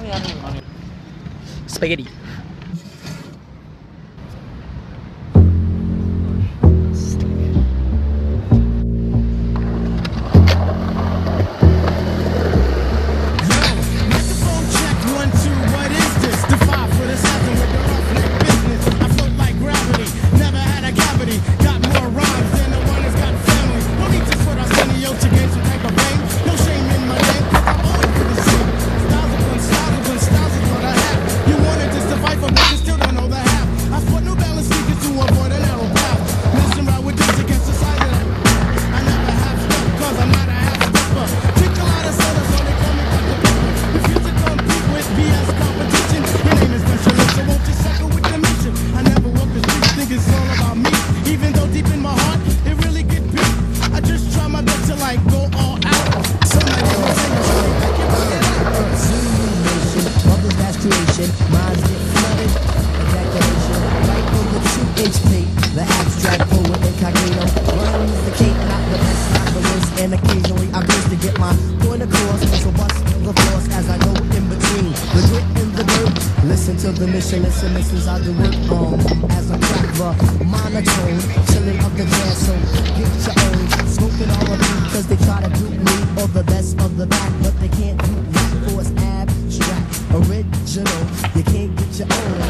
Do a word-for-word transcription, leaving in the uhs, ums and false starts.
Spaghetti. Minds get flooded, ejaculation, right on the two H P. The abstract poet incognito runs the cape, not the best, not the worst. And occasionally I wish to get my point across. So bust the force as I go in between the grit and the dirt. Listen to the mission, listen, listen, I do it um, as I crack the monotone, chilling up the jazz. So get your own, smoking all of me, cause they try to dupe me or the best of the back, but they can't do that for it's abstract. Original, you can't get your own.